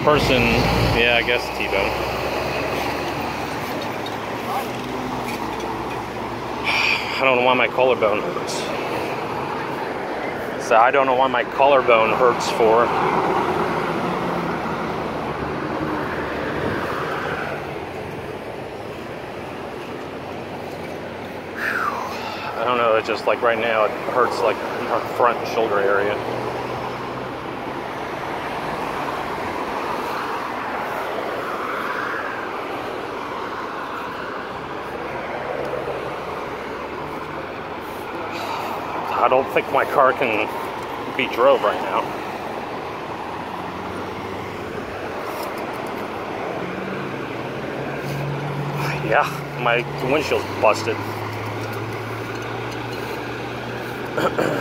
person, yeah, I guess T-bone. I don't know why my collarbone hurts. So I don't know why my collarbone hurts for. I don't know, it's just like right now it hurts like our front and shoulder area. I don't think my car can be drove right now. Yeah, my windshield's busted.